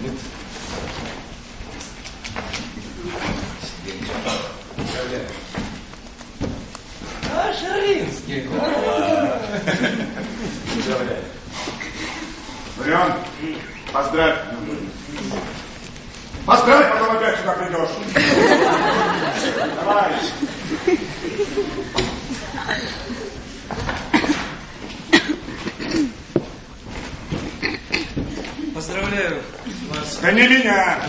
будет. А, Шарлинский. Поздравляю. Варион, поздравь. Поздравь, потом опять сюда придешь. Давай. Поздравляю вас. Да не меня.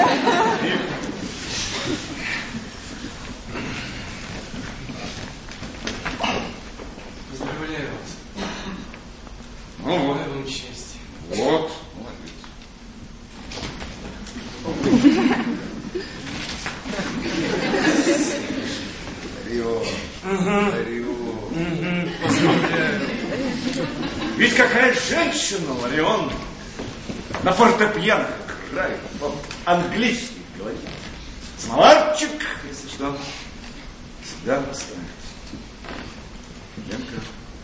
Поздравляю вас. Ну вот. Желаю вам счастья. Вот. Молодец. Поздравляю. Ведь какая женщина, Ларион, на фортепиано играет, по-английски говорит. Словарчик, если что, всегда поставит. Ленка,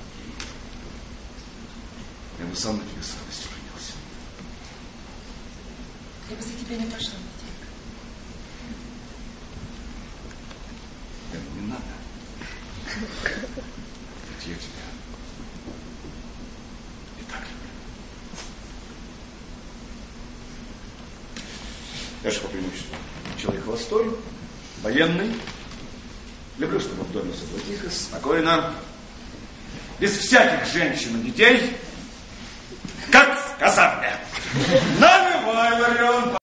я бы сам на тебе с радостью женился. Я бы за тебя не пошла, Матейка. Лена, не надо. Ведь я тебя и так люблю. Я же по преимуществу человек холостой, военный. Люблю, чтобы в доме все было тихо, спокойно, без всяких женщин и детей, как в казарме. Наливай, Ларион!